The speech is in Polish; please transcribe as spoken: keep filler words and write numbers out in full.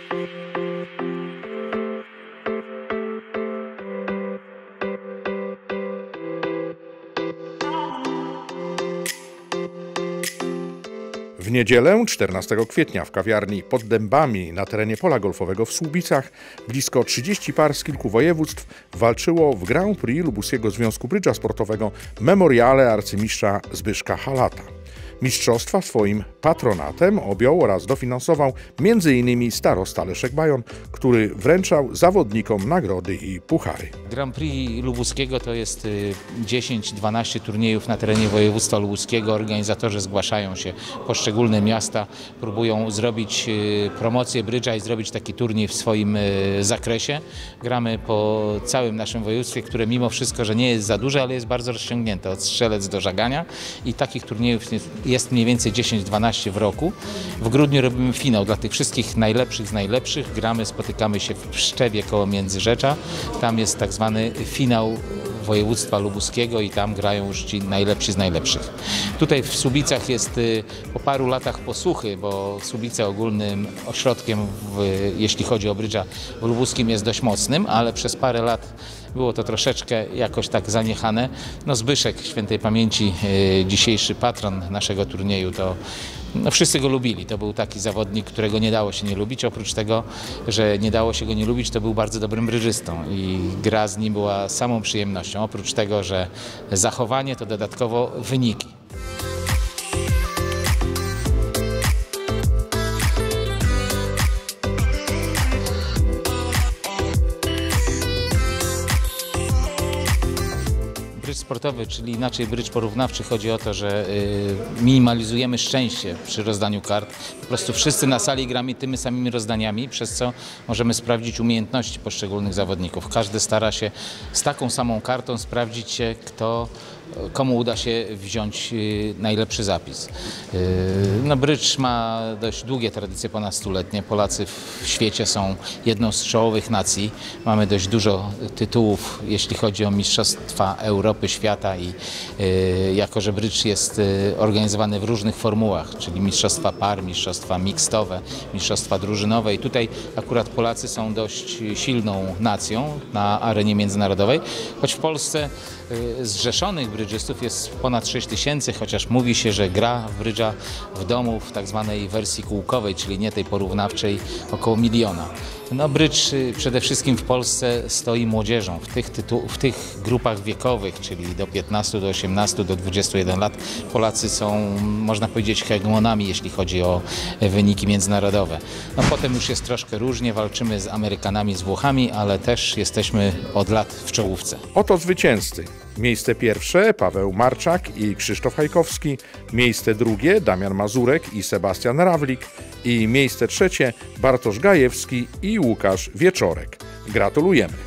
W niedzielę, czternastego kwietnia, w kawiarni Pod Dębami na terenie pola golfowego w Słubicach blisko trzydzieści par z kilku województw walczyło w Grand Prix Lubuskiego Związku Brydża Sportowego Memoriale arcymistrza Zbyszka Halata. Mistrzostwa swoim patronatem objął oraz dofinansował między innymi starosta Leszek Bajon, który wręczał zawodnikom nagrody i puchary. Grand Prix Lubuskiego to jest dziesięć dwanaście turniejów na terenie województwa lubuskiego. Organizatorzy zgłaszają się, poszczególne miasta próbują zrobić promocję brydża i zrobić taki turniej w swoim zakresie. Gramy po całym naszym województwie, które mimo wszystko, że nie jest za duże, ale jest bardzo rozciągnięte od Strzelec do Żagania i takich turniejów jest mniej więcej dziesięć dwanaście w roku. W grudniu robimy finał dla tych wszystkich najlepszych z najlepszych. Gramy, spotykamy się w Pszczewie koło Międzyrzecza. Tam jest tak zwany finał województwa lubuskiego i tam grają już ci najlepsi z najlepszych. Tutaj w Słubicach jest po paru latach posłuchy, bo Słubice ogólnym ośrodkiem, w, jeśli chodzi o brydża w lubuskim, jest dość mocnym, ale przez parę lat było to troszeczkę jakoś tak zaniechane. No Zbyszek, świętej pamięci, dzisiejszy patron naszego turnieju, to no wszyscy go lubili. To był taki zawodnik, którego nie dało się nie lubić. Oprócz tego, że nie dało się go nie lubić, to był bardzo dobrym brydżystą i gra z nim była samą przyjemnością. Oprócz tego, że zachowanie, to dodatkowo wyniki. Brydż sportowy, czyli inaczej brydż porównawczy, chodzi o to, że minimalizujemy szczęście przy rozdaniu kart. Po prostu wszyscy na sali gramy tymi samymi rozdaniami, przez co możemy sprawdzić umiejętności poszczególnych zawodników. Każdy stara się z taką samą kartą sprawdzić, kto, komu uda się wziąć najlepszy zapis. No, brydż ma dość długie tradycje, ponad stuletnie. Polacy w świecie są jedną z czołowych nacji. Mamy dość dużo tytułów, jeśli chodzi o mistrzostwa Europy, świata i y, jako, że brydż jest y, organizowany w różnych formułach, czyli mistrzostwa par, mistrzostwa mixtowe, mistrzostwa drużynowe i tutaj akurat Polacy są dość silną nacją na arenie międzynarodowej, choć w Polsce y, zrzeszonych brydżystów jest ponad sześć tysięcy, chociaż mówi się, że gra w brydża w domu w tak zwanej wersji kółkowej, czyli nie tej porównawczej, około miliona. No, brydż przede wszystkim w Polsce stoi młodzieżą, w tych, tytu- w tych grupach wiekowych, czyli do piętnastu, do osiemnastu, do dwudziestu jeden lat. Polacy są, można powiedzieć, hegemonami, jeśli chodzi o wyniki międzynarodowe. No, potem już jest troszkę różnie, walczymy z Amerykanami, z Włochami, ale też jesteśmy od lat w czołówce. Oto zwycięzcy. Miejsce pierwsze Paweł Marczak i Krzysztof Hajkowski, miejsce drugie Damian Mazurek i Sebastian Rawlik i miejsce trzecie Bartosz Gajewski i Łukasz Wieczorek. Gratulujemy!